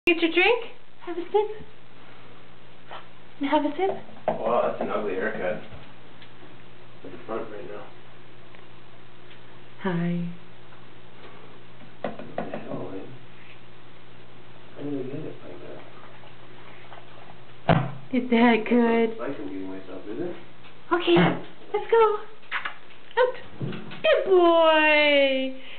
Get your drink? Have a sip. Have a sip. Wow, that's an ugly haircut. At the front right now. Hi. What the hell, man? I didn't get it like that. Is that good? Like I'm getting myself, is it? Okay, let's go. Out. Good boy.